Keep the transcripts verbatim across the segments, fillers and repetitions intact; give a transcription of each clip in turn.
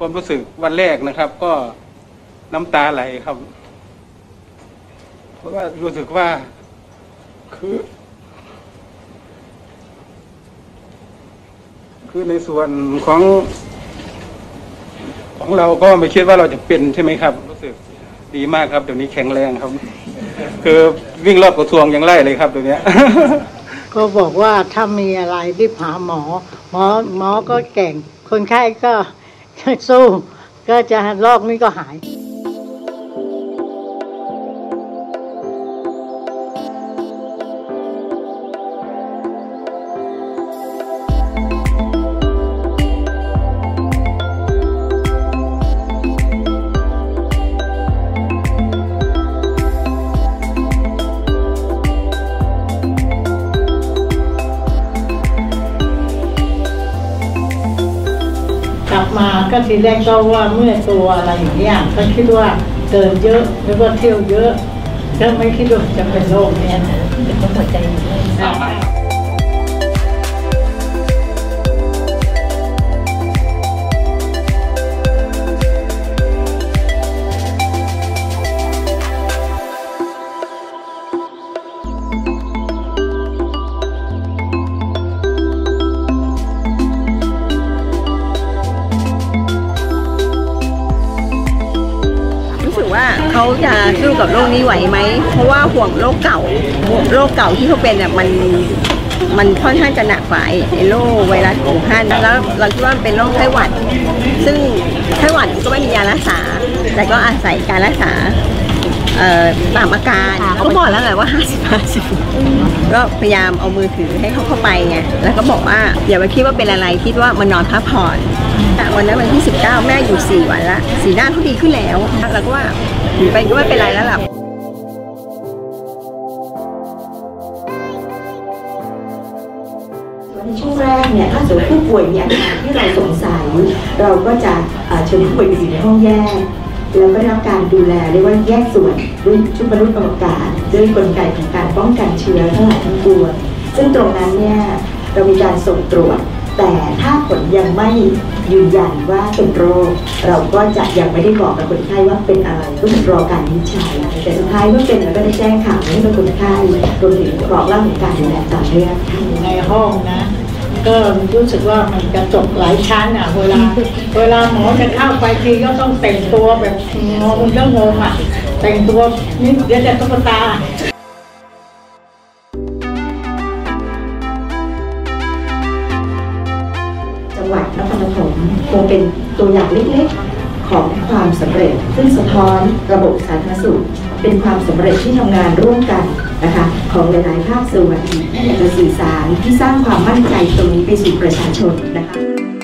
ความรู้สึกวันแรกนะครับก็น้ำตาไหลครับเพราะว่ารู้สึกว่าคือคือในส่วนของของเราก็ไม่คิดว่าเราจะเป็นใช่ไหมครับรู้สึกดีมากครับเดี๋ยวนี้แข็งแรงครับคือวิ่งรอบกระทรวงยังไล่เลยครับตัวเนี้ยก็บอกว่าถ้ามีอะไรรีบหาหมอหมอหมอก็เก่งคนไข้ก็สู้ก็จะโรคนี้ก็หายกลับมาก็ทีแรกก็ว่าเมื่อตัวอะไรอย่างเงี้ยก็คิดว่าเดินเยอะหรือว่าเที่ยวเยอะก็ไม่คิดว่าจะเป็นโรคเนี้ยนะเป็นคนหัวใจเขาจะสู้กับโรคนี้ไหวไหมเพราะว่าห่วงโรคเก่าโรคเก่าที่เขาเป็นเนี่ยมันมันค่อนข้างจะหนักกว่าไอ้โรคไวรัสอู่ฮั่นแล้วเราคิดว่ามันเป็นโรคไข้หวัดซึ่งไข้หวัดก็ไม่มียารักษาแต่ก็อาศัยการรักษาตามอาการก็บอกแล้วแหละว่าห้าสิบ ห้าสิบก็พยายามเอามือถือให้เขาเข้าไปไงแล้วก็บอกว่าอย่าไปคิดว่าเป็นอะไรคิดว่ามันนอนพักผ่อนวันนั้นวันที่สิบเก้าแม่อยู่สี่วันละสีหน้าเขาดีขึ้นแล้วแล้วก็ว่าอยู่ไปก็ไม่เป็นไรแล้วล่ะในช่วงแรกเนี่ยถ้าสมมติผู้ป่วยมีอาการที่เราสงสัยเราก็จะเชิญผู้ป่วยอยู่ในห้องแยกแล้วก็ได้รับการดูแลเรียกว่าแยกส่วนด้วยชุดมนุษย์อวกาศด้วยกลไกของการป้องกันเชื้อทั้งหลายทั้งปวงซึ่งตรงนั้นเนี่ยเรามีการส่งตรวจแต่ถ้าผลยังไม่ยืนยันว่าเป็นโรคเราก็จะยังไม่ได้บอกกับคนไข้ว่าเป็นอะไรต้องรอการวิจัยแต่สุดท้ายเมื่อเป็นเราก็ได้แจ้งข่าวให้กับคนไข้รวมถึงบอกเล่าถึงการดูแลต่อเนื่องในห้องนะก็รู้สึกว่ามันกระจกหลายชั้นอ่ะเวลาเวลาหมอจะเข้าไปทีก็ต้องแต่งตัวแบบงงก็งงอ่ะแต่งตัวนี่เดี๋ยวจะตุ๊กตาจังหวัดนครปฐมคงเป็นตัวอย่างเล็กๆของความสำเร็จซึ่งสะท้อนระบบสาธารณสุขเป็นความสำเร็จที่ทำงานร่วมกันนะคะของหลายๆภาคส่วนที่อยากจะสื่อสารที่สร้างความมั่นใจตรงนี้ไปสู่ประชาชนนะคะ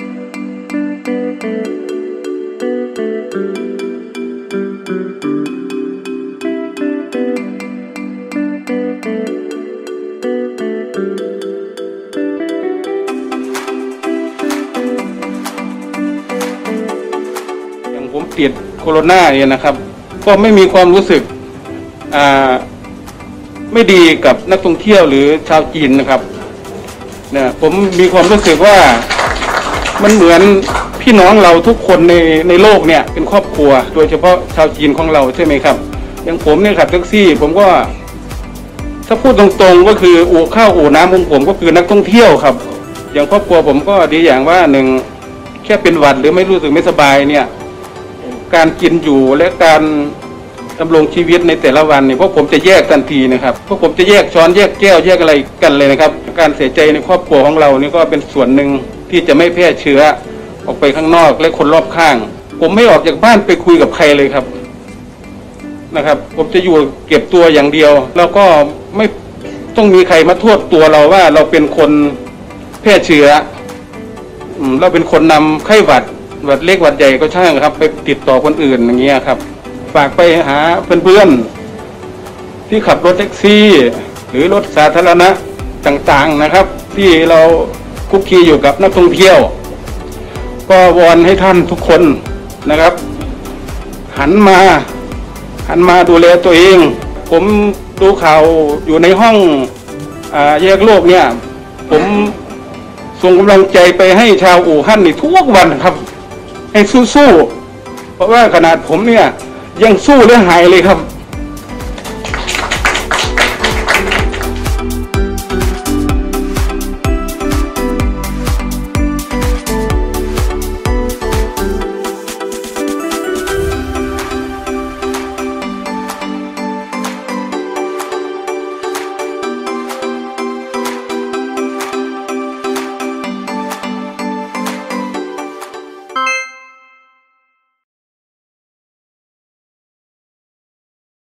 อย่างผมติดโควิดเนี่ยนะครับก็ไม่มีความรู้สึกอ่าไม่ดีกับนักท่องเที่ยวหรือชาวจีนนะครับเนี่ยผมมีความรู้สึกว่ามันเหมือนพี่น้องเราทุกคนในในโลกเนี่ยเป็นครอบครัวโดยเฉพาะชาวจีนของเราใช่ไหมครับอย่างผมเนี่ยขับแท็กซี่ผมก็ถ้าพูดตรงๆก็คืออู่ข้าวอู่น้ำของผมก็คือนักท่องเที่ยวครับอย่างครอบครัวผมก็ดีอย่างว่าหนึ่งแค่เป็นหวัดหรือไม่รู้สึกไม่สบายเนี่ยการกินอยู่และการดำรงชีวิตในแต่ละวันเนี่ยพวกผมจะแยกทันทีนะครับพวกผมจะแยกช้อนแยกแก้วแยกอะไรกันเลยนะครับการเสียใจในครอบครัวของเรานี่ก็เป็นส่วนหนึ่งที่จะไม่แพร่เชื้อออกไปข้างนอกและคนรอบข้างผมไม่ออกจากบ้านไปคุยกับใครเลยครับนะครับผมจะอยู่เก็บตัวอย่างเดียวแล้วก็ไม่ต้องมีใครมาโทษตัวเราว่าเราเป็นคนแพร่เชื้อเราเป็นคนนำไข้หวัดหวัดเล็กหวัดใหญ่ก็ช่างครับไปติดต่อคนอื่นอย่างเงี้ยครับฝากไปหาเพื่อนๆที่ขับรถแท็กซี่หรือรถสาธารณะต่างๆนะครับที่เราคุกคีอยู่กับนักท่องเที่ยวก็วอนให้ท่านทุกคนนะครับหันมาหันมาดูแลตัวเองผมดูข่าวอยู่ในห้องอ่าแยกโลกเนี่ยผมส่งกำลังใจไปให้ชาวอู่ฮั่นนี่ทุกวันครับให้สู้ๆเพราะว่าขนาดผมเนี่ยยังสู้และหายเลยครับ